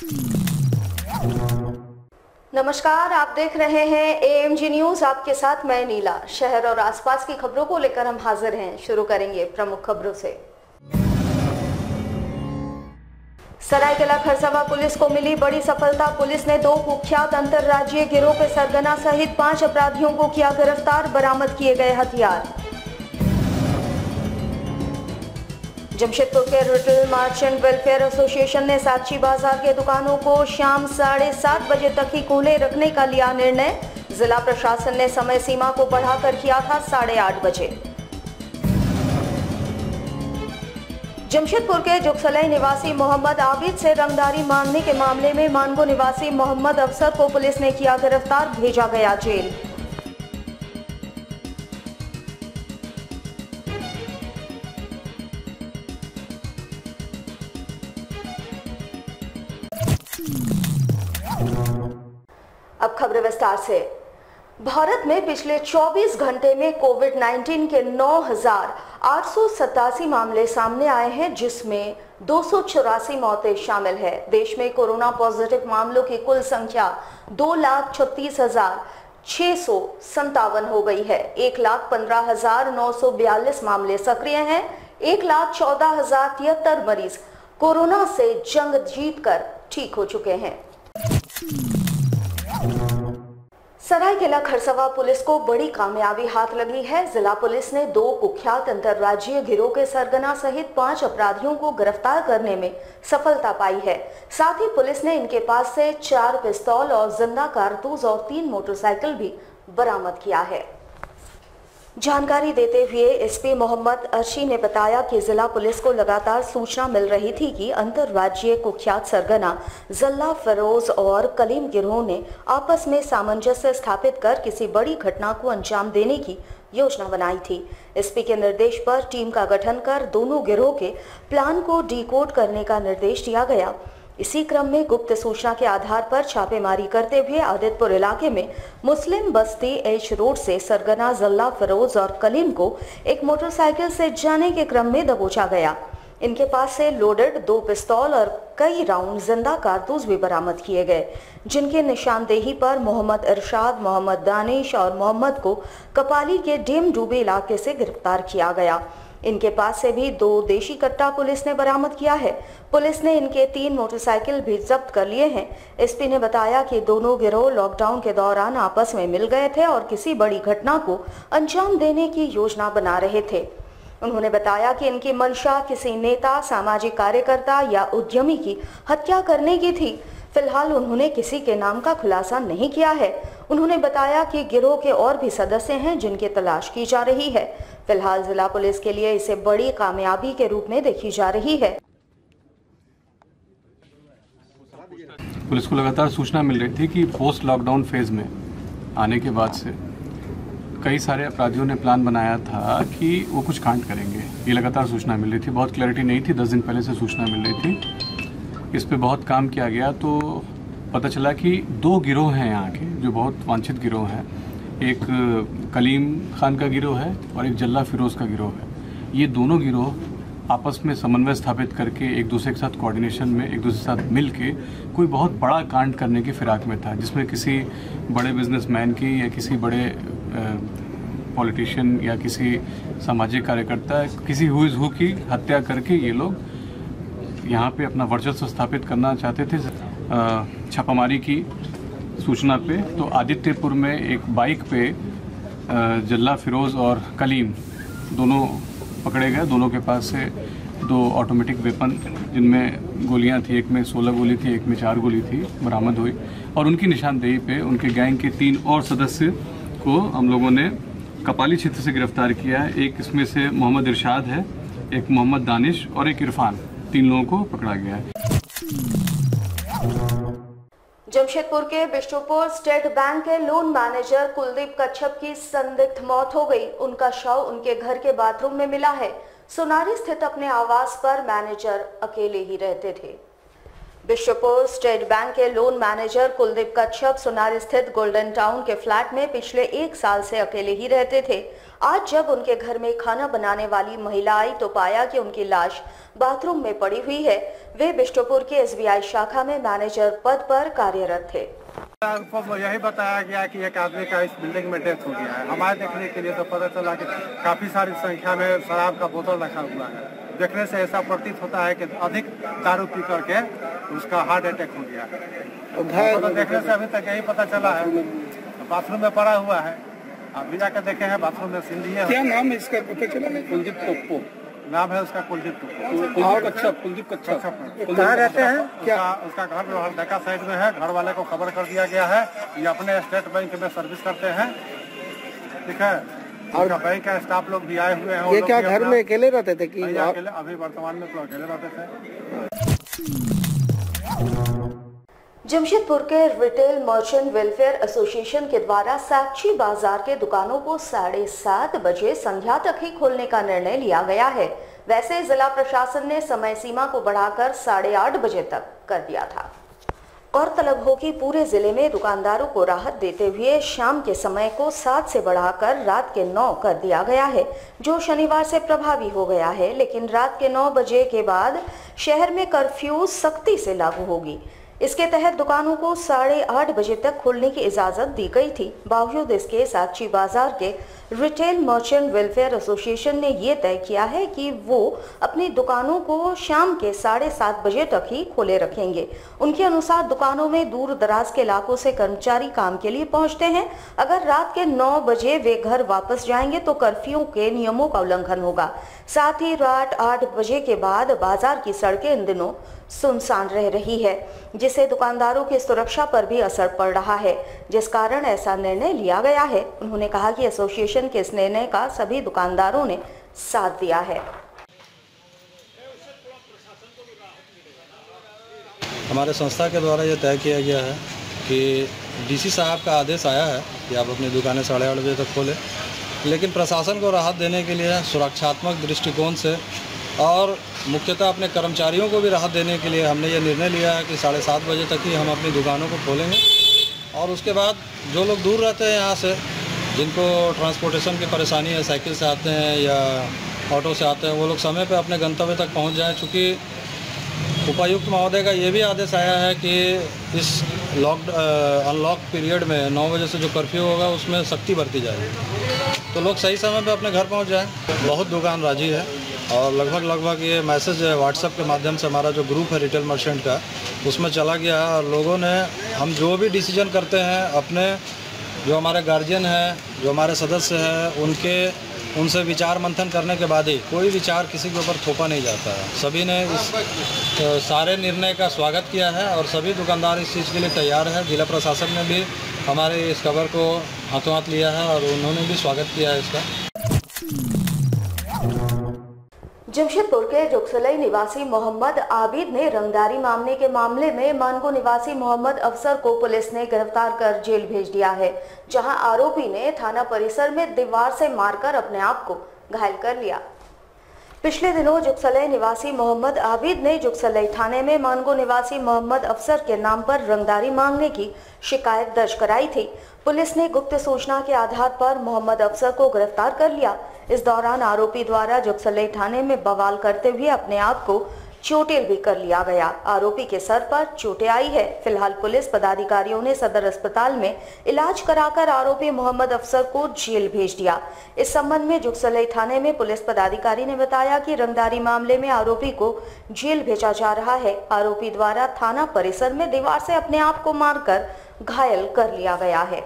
नमस्कार, आप देख रहे हैं AMG न्यूज। आपके साथ मैं नीला। शहर और आसपास की खबरों को लेकर हम हाजिर हैं। शुरू करेंगे प्रमुख खबरों से। सरायकेला खरसावां पुलिस को मिली बड़ी सफलता। पुलिस ने 2 कुख्यात अंतर्राज्यीय गिरोह के सरगना सहित 5 अपराधियों को किया गिरफ्तार। बरामद किए गए हथियार। जमशेदपुर के रिटेल मर्चेंट वेलफेयर एसोसिएशन ने साक्षी बाजार के दुकानों को शाम 7:30 बजे तक ही खुले रखने का लिया निर्णय। जिला प्रशासन ने समय सीमा को बढ़ाकर किया था 8:30 बजे। जमशेदपुर के जुगसलाई निवासी मोहम्मद आबिद से रंगदारी मांगने के मामले में मानगो निवासी मोहम्मद अफसर को पुलिस ने किया गिरफ्तार। भेजा गया जेल। अब खबरें विस्तार से। भारत में पिछले 24 घंटे में कोविड-19 के 9,887 मामले सामने आए हैं, जिसमें 284 मौतें शामिल है। देश में कोरोना पॉजिटिव मामलों की कुल संख्या 2,36,657 हो गई है। 1,15,942 मामले सक्रिय हैं। 1,14,073 मरीज कोरोना से जंग जीतकर ठीक हो चुके हैं। सरायकेला खरसावां पुलिस को बड़ी कामयाबी हाथ लगी है। जिला पुलिस ने 2 कुख्यात अंतर्राज्यीय गिरोह के सरगना सहित 5 अपराधियों को गिरफ्तार करने में सफलता पाई है। साथ ही पुलिस ने इनके पास से 4 पिस्तौल और जिंदा कारतूस और 3 मोटरसाइकिल भी बरामद किया है। जानकारी देते हुए एसपी मोहम्मद अर्शी ने बताया कि जिला पुलिस को लगातार सूचना मिल रही थी कि अंतर्राज्यीय कुख्यात सरगना जल्ला फिरोज और कलीम गिरोह ने आपस में सामंजस्य स्थापित कर किसी बड़ी घटना को अंजाम देने की योजना बनाई थी। एसपी के निर्देश पर टीम का गठन कर दोनों गिरोह के प्लान को डिकोड करने का निर्देश दिया गया। इसी क्रम में गुप्त सूचना के आधार पर छापेमारी करते हुए आदितपुर इलाके में मुस्लिम बस्ती एच रोड से सरगना जल्ला फिरोज और कलीम को एक मोटरसाइकिल से जाने के क्रम में दबोचा गया। इनके पास से लोडेड 2 पिस्तौल और कई राउंड जिंदा कारतूस भी बरामद किए गए, जिनके निशानदेही पर मोहम्मद इरशाद, मोहम्मद दानिश और मोहम्मद को कपाली के डेम डूबे इलाके से गिरफ्तार किया गया। इनके पास से भी 2 देशी कट्टा पुलिस ने बरामद किया है। पुलिस ने इनके 3 मोटरसाइकिल भी जब्त कर लिए हैं। एसपी ने बताया कि दोनों गिरोह लॉकडाउन के दौरान आपस में मिल गए थे और किसी बड़ी घटना को अंजाम देने की योजना बना रहे थे। उन्होंने बताया कि इनकी मंशा किसी नेता, सामाजिक कार्यकर्ता या उद्यमी की हत्या करने की थी। फिलहाल उन्होंने किसी के नाम का खुलासा नहीं किया है। उन्होंने बताया कि गिरोह के और भी सदस्य हैं जिनकी तलाश की जा रही है। फिलहाल जिला पुलिस के लिए इसे बड़ी कामयाबी के रूप में देखी जा रही है। पुलिस को लगातार सूचना मिल रही थी कि पोस्ट लॉकडाउन फेज में आने के बाद से कई सारे अपराधियों ने प्लान बनाया था कि वो कुछ कांड करेंगे। ये लगातार सूचना मिल रही थी, बहुत क्लैरिटी नहीं थी। 10 दिन पहले से सूचना मिल रही थी। इस पे बहुत काम किया गया तो पता चला कि 2 गिरोह हैं यहाँ के जो बहुत वांछित गिरोह हैं। एक कलीम खान का गिरोह है और एक जल्ला फिरोज का गिरोह है। ये दोनों गिरोह आपस में समन्वय स्थापित करके एक दूसरे के साथ कोऑर्डिनेशन में एक दूसरे के साथ मिल के कोई बहुत बड़ा कांड करने की फिराक में था, जिसमें किसी बड़े बिजनेसमैन की या किसी बड़े पॉलिटिशियन या किसी सामाजिक कार्यकर्ता, किसी हुई हु की हत्या करके ये लोग यहाँ पे अपना वर्चस्व स्थापित करना चाहते थे। छापामारी की सूचना पे तो आदित्यपुर में एक बाइक पे जल्ला फिरोज और कलीम दोनों पकड़े गए। दोनों के पास से 2 ऑटोमेटिक वेपन जिनमें गोलियां थी, एक में 16 गोली थी, एक में 4 गोली थी, बरामद हुई। और उनकी निशानदेही पे उनके गैंग के 3 और सदस्य को हम लोगों ने कपाली क्षेत्र से गिरफ्तार किया है। एक इसमें से मोहम्मद इरशाद है, एक मोहम्मद दानिश और एक इरफान। 3 लोगों को पकड़ा गया है। जमशेदपुर के बिष्टुपुर स्टेट बैंक के लोन मैनेजर कुलदीप कच्छप की संदिग्ध मौत हो गई। उनका शव उनके घर के बाथरूम में मिला है। सोनारी स्थित अपने आवास पर मैनेजर अकेले ही रहते थे। बिष्टुपुर स्टेट बैंक के लोन मैनेजर कुलदीप कच्छप सोनारी स्थित गोल्डन टाउन के फ्लैट में पिछले 1 साल से अकेले ही रहते थे। आज जब उनके घर में खाना बनाने वाली महिला आई तो पाया कि उनकी लाश बाथरूम में पड़ी हुई है। वे बिष्टुपुर के SBI शाखा में मैनेजर पद पर कार्यरत थे। यही बताया गया कि एक आदमी का इस बिल्डिंग में डेथ हो गया है। हमारे देखने के लिए तो पता चला कि काफी सारी संख्या में शराब का बोतल रखा हुआ है। देखने से ऐसा प्रतीत होता है कि अधिक दारू पी करके उसका हार्ट अटैक हो गया है। तो देखने से अभी तक यही पता चला है, बाथरूम में पड़ा हुआ है। अभी जाकर देखे हैं बाथरूम में सिंधी है। क्या नाम है इसका पता चला? कुलदीप टोप्पो नाम है उसका, कुलदीप टोप्पो। कुलदीप कच्छप। कहाँ रहते हैं? क्या उसका घर जो हरदका साइड में है। घर वाले को खबर कर दिया गया है। ये अपने स्टेट बैंक में सर्विस करते हैं, ठीक है। और बैंक का स्टाफ लोग भी आए हुए हैं। ये क्या घर में अकेले रहते थे कि अकेले? अभी वर्तमान में तो अकेले रहते थे। जमशेदपुर के रिटेल मर्चेंट वेलफेयर एसोसिएशन के द्वारा साक्षी बाजार के दुकानों को 7:30 बजे संध्या तक ही खोलने का निर्णय लिया गया है। वैसे जिला प्रशासन ने समय सीमा को बढ़ाकर 8:30 बजे तक कर दिया था। गौरतलब हो कि पूरे जिले में दुकानदारों को राहत देते हुए शाम के समय को 7 से बढ़ाकर रात के 9 कर दिया गया है, जो शनिवार से प्रभावी हो गया है। लेकिन रात के 9 बजे के बाद शहर में कर्फ्यू सख्ती से लागू होगी। इसके तहत दुकानों को 8:30 बजे तक खोलने की इजाजत दी गई थी। बावजूद इसके साक्षी बाजार के रिटेल मर्चेंट वेलफेयर एसोसिएशन ने ये तय किया है कि वो अपनी दुकानों को शाम के 7:30 बजे तक ही खोले रखेंगे। उनके अनुसार दुकानों में दूर दराज के इलाकों से कर्मचारी काम के लिए पहुंचते हैं। अगर रात के 9 बजे वे घर वापस जाएंगे तो कर्फ्यू के नियमों का उल्लंघन होगा। साथ ही रात 8 बजे के बाद बाजार की सड़कें इन दिनों सुनसान रह रही है, जिससे दुकानदारों की सुरक्षा पर भी असर पड़ रहा है, जिस कारण ऐसा निर्णय लिया गया है। उन्होंने कहा कि एसोसिएशन के इस निर्णय का सभी दुकानदारों ने साथ दिया है। हमारे संस्था के द्वारा ये तय किया गया है कि डीसी साहब का आदेश आया है कि आप अपनी दुकानें 8:30 बजे तक खोलें, लेकिन प्रशासन को राहत देने के लिए सुरक्षात्मक दृष्टिकोण से और मुख्यतः अपने कर्मचारियों को भी राहत देने के लिए हमने ये निर्णय लिया है कि 7:30 बजे तक ही हम अपनी दुकानों को खोलेंगे। और उसके बाद जो लोग दूर रहते हैं यहाँ से, जिनको ट्रांसपोर्टेशन की परेशानी है, साइकिल से आते हैं या ऑटो से आते हैं, वो लोग समय पे अपने गंतव्य तक पहुँच जाएँ। चूँकि उपायुक्त महोदय का ये भी आदेश आया है कि इस अनलॉक पीरियड में 9 बजे से जो कर्फ्यू होगा उसमें सख्ती बरती जाएगी, तो लोग सही समय पे अपने घर पहुंच जाएं। बहुत दुकान राजी है और लगभग ये मैसेज व्हाट्सएप के माध्यम से हमारा जो ग्रुप है रिटेल मर्चेंट का, उसमें चला गया है। और लोगों ने, हम जो भी डिसीजन करते हैं अपने जो हमारे गार्जियन हैं, जो हमारे सदस्य हैं, उनसे विचार मंथन करने के बाद ही कोई विचार किसी के ऊपर थोपा नहीं जाता है। सभी ने इस सारे निर्णय का स्वागत किया है और सभी दुकानदार इस चीज़ के लिए तैयार है। जिला प्रशासन ने भी हमारे इस खबर को हाथों हाथ लिया है और उन्होंने भी स्वागत किया है इसका। जमशेदपुर के जुगसलई निवासी मोहम्मद आबिद ने रंगदारी मामले के मामले में मानगो निवासी मोहम्मद अफसर को पुलिस ने गिरफ्तार कर जेल भेज दिया है, जहां आरोपी ने थाना परिसर में दीवार से मारकर अपने आप को घायल कर लिया। पिछले दिनों जुगसलई निवासी मोहम्मद आबिद ने जुगसलई थाने में मानगो निवासी मोहम्मद अफसर के नाम पर रंगदारी मांगने की शिकायत दर्ज कराई थी। पुलिस ने गुप्त सूचना के आधार पर मोहम्मद अफसर को गिरफ्तार कर लिया। इस दौरान आरोपी द्वारा जुगसलई थाने में बवाल करते हुए अपने आप को चोटेल भी कर लिया गया। आरोपी के सर पर चोटें आई है। फिलहाल पुलिस पदाधिकारियों ने सदर अस्पताल में इलाज कराकर आरोपी मोहम्मद अफसर को जेल भेज दिया। इस संबंध में जुगसलई थाने में पुलिस पदाधिकारी ने बताया कि रंगदारी मामले में आरोपी को जेल भेजा जा रहा है। आरोपी द्वारा थाना परिसर में दीवार से अपने आप को मारकर घायल कर लिया गया है।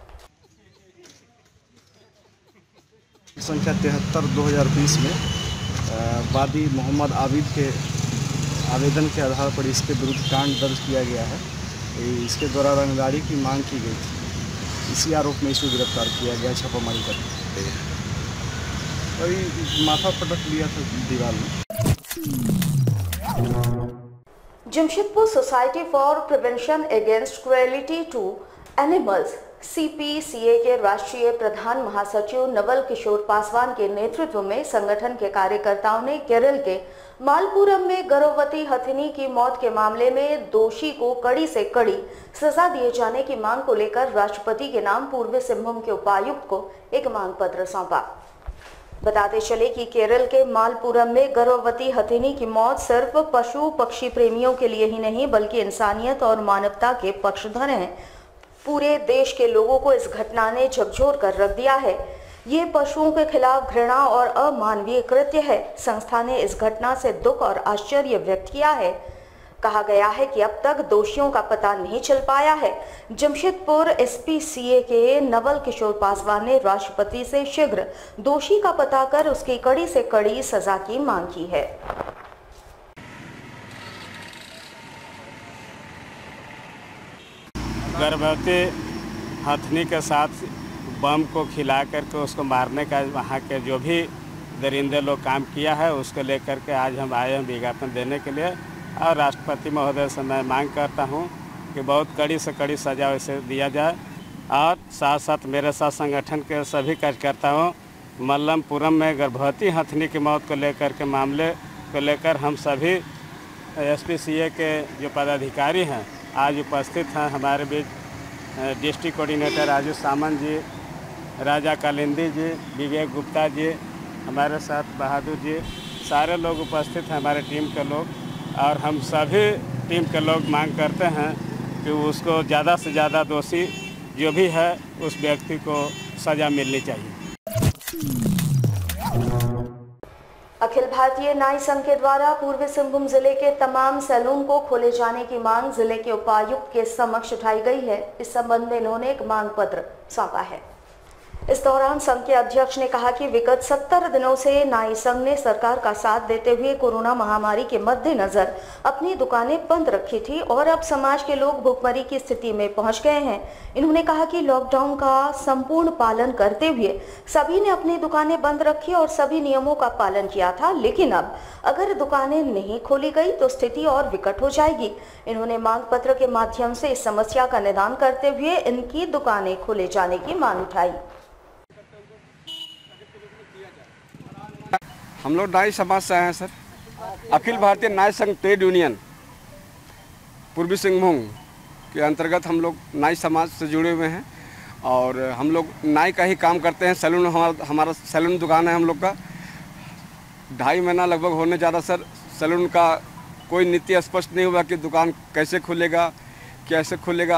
संख्या 73/2020 में वादी मोहम्मद आबिद के आवेदन के आधार पर इसके विरुद्ध कांड दर्ज किया गया है। इसके द्वारा रंगदारी की मांग की गई थी। इसी आरोप में इसको गिरफ्तार किया गया छापामारी करके। अभी माथा पटक लिया था दीवार में। Jamshedpur society for prevention against cruelty to animals CPCA के राष्ट्रीय प्रधान महासचिव नवल किशोर पासवान के नेतृत्व में संगठन के कार्यकर्ताओं ने केरल के मालपुरम में गर्भवती हथिनी की मौत के मामले में दोषी को कड़ी से कड़ी सजा दिए जाने की मांग को लेकर राष्ट्रपति के नाम पूर्वी सिंहभूम के उपायुक्त को एक मांग पत्र सौंपा। बताते चले कि केरल के मालपुरम में गर्भवती हथिनी की मौत सिर्फ पशु पक्षी प्रेमियों के लिए ही नहीं बल्कि इंसानियत और मानवता के पक्षधर है। पूरे देश के लोगों को इस घटना ने झकझोर कर रख दिया है। ये पशुओं के खिलाफ घृणा और अमानवीय कृत्य है। संस्था ने इस घटना से दुख और आश्चर्य व्यक्त किया है। कहा गया है कि अब तक दोषियों का पता नहीं चल पाया है। जमशेदपुर SPCA के नवल किशोर पासवान ने राष्ट्रपति से शीघ्र दोषी का पता कर उसकी कड़ी से कड़ी सजा की मांग की है। गर्भवती हथनी के साथ बम को खिला करके उसको मारने का वहाँ के जो भी दरिंदे लोग काम किया है उसको लेकर के आज हम आए हैं विज्ञापन देने के लिए। और राष्ट्रपति महोदय से मैं मांग करता हूँ कि बहुत कड़ी से कड़ी सजा वैसे दिया जाए। और साथ साथ मेरे साथ संगठन के सभी कार्यकर्ताओं मल्लमपुरम में गर्भवती हथनी की मौत को लेकर के मामले को लेकर हम सभी SPCA के जो पदाधिकारी हैं आज उपस्थित हैं। हमारे बीच डिस्ट्रिक्ट कोऑर्डिनेटर राजू सामंत जी, राजा कालिंदी जी, विवेक गुप्ता जी, हमारे साथ बहादुर जी, सारे लोग उपस्थित हैं हमारे टीम के लोग। और हम सभी टीम के लोग मांग करते हैं कि उसको ज़्यादा से ज़्यादा दोषी जो भी है उस व्यक्ति को सज़ा मिलनी चाहिए। अखिल भारतीय नाई संघ के द्वारा पूर्वी सिंहभूम जिले के तमाम सैलून को खोले जाने की मांग जिले के उपायुक्त के समक्ष उठाई गई है। इस संबंध में इन्होंने एक मांग पत्र सौंपा है। इस दौरान संघ के अध्यक्ष ने कहा कि विगत 70 दिनों से नाई संघ ने सरकार का साथ देते हुए कोरोना महामारी के मद्देनजर अपनी दुकानें बंद रखी थी और अब समाज के लोग भुखमरी की स्थिति में पहुंच गए हैं। इन्होंने कहा कि लॉकडाउन का संपूर्ण पालन करते हुए सभी ने अपनी दुकानें बंद रखी और सभी नियमों का पालन किया था, लेकिन अब अगर दुकानें नहीं खोली गई तो स्थिति और विकट हो जाएगी। इन्होंने मांग पत्र के माध्यम से इस समस्या का निदान करते हुए इनकी दुकानें खोले जाने की मांग उठाई। हम लोग नाई समाज से आए हैं सर। अखिल भारतीय नाई संघ ट्रेड यूनियन पूर्वी सिंहभूम के अंतर्गत हम लोग नाई समाज से जुड़े हुए हैं और हम लोग नाई का ही काम करते हैं। सैलून हमारा सैलून दुकान है हम लोग का। 2.5 महीना लगभग होने जा रहा सर। सैलून का कोई नीति स्पष्ट नहीं हुआ कि दुकान कैसे खुलेगा, कैसे खुलेगा,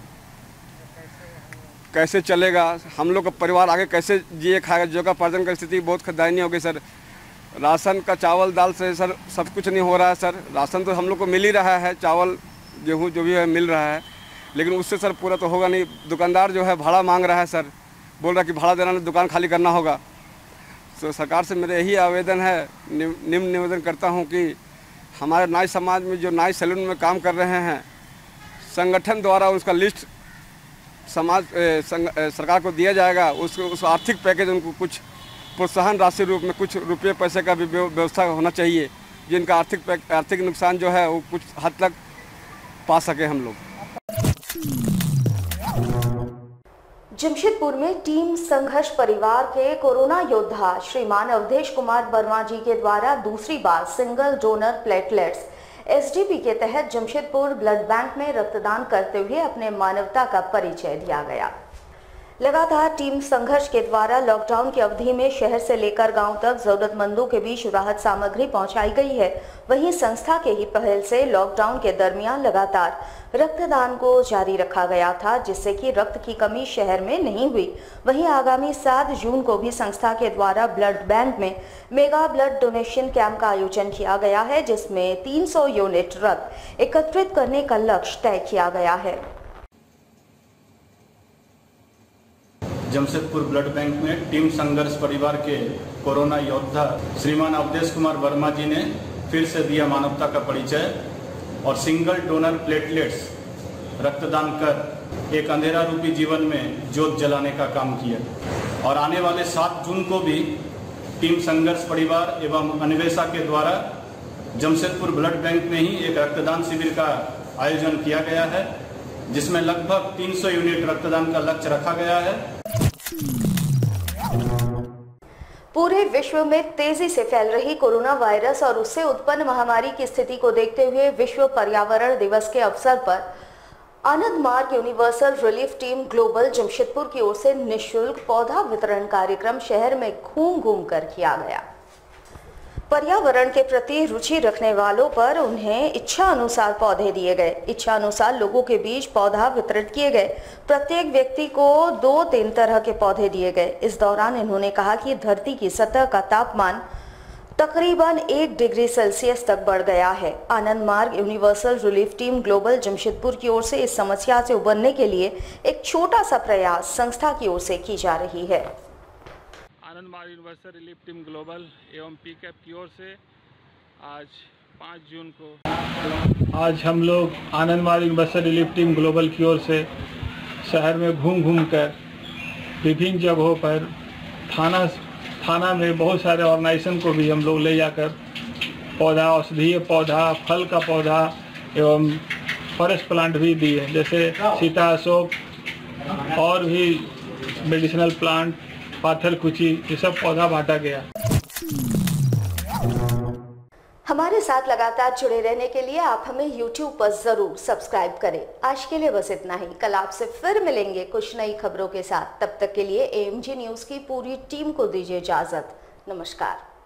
कैसे चलेगा, हम लोग का परिवार आगे कैसे जिए खाएगा। जो का उपार्जन की स्थिति बहुत दयनीय हो गई सर। राशन का चावल दाल से सर सब कुछ नहीं हो रहा है सर। राशन तो हम लोग को मिल ही रहा है, चावल गेहूँ जो भी है मिल रहा है, लेकिन उससे सर पूरा तो होगा नहीं। दुकानदार जो है भाड़ा मांग रहा है सर, बोल रहा है कि भाड़ा देना नहीं, दुकान खाली करना होगा। तो सरकार से मेरा यही आवेदन है, निम्न निवेदन करता हूँ कि हमारे नाई समाज में जो नाई सैलून में काम कर रहे हैं संगठन द्वारा उसका लिस्ट सरकार को दिया जाएगा। उस आर्थिक पैकेज उनको कुछ प्रोत्साहन राशि रूप में कुछ रुपये पैसे का भी व्यवस्था होना चाहिए, जिनका आर्थिक नुकसान जो है वो कुछ हद तक पा सके हम लोग। जमशेदपुर में टीम संघर्ष परिवार के कोरोना योद्धा श्रीमान अवधेश कुमार वर्मा जी के द्वारा दूसरी बार सिंगल डोनर प्लेटलेट्स SDP के तहत जमशेदपुर ब्लड बैंक में रक्तदान करते हुए अपने मानवता का परिचय दिया गया। लगातार टीम संघर्ष के द्वारा लॉकडाउन की अवधि में शहर से लेकर गांव तक जरूरतमंदों के बीच राहत सामग्री पहुंचाई गई है। वहीं संस्था के ही पहल से लॉकडाउन के दरमियान लगातार रक्तदान को जारी रखा गया था, जिससे कि रक्त की कमी शहर में नहीं हुई। वहीं आगामी 7 जून को भी संस्था के द्वारा ब्लड बैंक में मेगा ब्लड डोनेशन कैंप का आयोजन किया गया है, जिसमें 300 यूनिट रक्त एकत्रित करने का लक्ष्य तय किया गया है। जमशेदपुर ब्लड बैंक में टीम संघर्ष परिवार के कोरोना योद्धा श्रीमान अवधेश कुमार वर्मा जी ने फिर से दिया मानवता का परिचय और सिंगल डोनर प्लेटलेट्स रक्तदान कर एक अंधेरा रूपी जीवन में ज्योत जलाने का काम किया। और आने वाले 7 जून को भी टीम संघर्ष परिवार एवं अन्वेषा के द्वारा जमशेदपुर ब्लड बैंक में ही एक रक्तदान शिविर का आयोजन किया गया है, जिसमें लगभग 300 यूनिट रक्तदान का लक्ष्य रखा गया है। पूरे विश्व में तेजी से फैल रही कोरोना वायरस और उससे उत्पन्न महामारी की स्थिति को देखते हुए विश्व पर्यावरण दिवस के अवसर पर Ananda Marga universal relief team global Jamshedpur की ओर से निःशुल्क पौधा वितरण कार्यक्रम शहर में घूम घूम कर किया गया। पर्यावरण के प्रति रुचि रखने वालों पर उन्हें इच्छा अनुसार पौधे दिए गए। इच्छा अनुसार लोगों के बीच पौधा वितरित किए गए। प्रत्येक व्यक्ति को 2-3 तरह के पौधे दिए गए। इस दौरान इन्होंने कहा कि धरती की सतह का तापमान तकरीबन 1 डिग्री सेल्सियस तक बढ़ गया है। Ananda Marga universal relief team global Jamshedpur की ओर से इस समस्या से उबरने के लिए एक छोटा सा प्रयास संस्था की ओर से की जा रही है। Ananda Marga universal relief team global एवं पीकैप की ओर से आज 5 जून को आज हम लोग आनंद Marga universal relief team global की ओर से शहर में घूम घूम कर विभिन्न जगहों पर थाना में बहुत सारे ऑर्गेनाइजेशन को भी हम लोग ले जाकर पौधा, औषधीय पौधा, फल का पौधा एवं फॉरेस्ट प्लांट भी दिए, जैसे सीता अशोक और भी मेडिसिनल प्लांट, पाथर कुची, ये सब पौधा बांटा गया। हमारे साथ लगातार जुड़े रहने के लिए आप हमें YouTube पर जरूर सब्सक्राइब करें। आज के लिए बस इतना ही। कल आपसे फिर मिलेंगे कुछ नई खबरों के साथ। तब तक के लिए AMG न्यूज़ की पूरी टीम को दीजिए इजाजत। नमस्कार।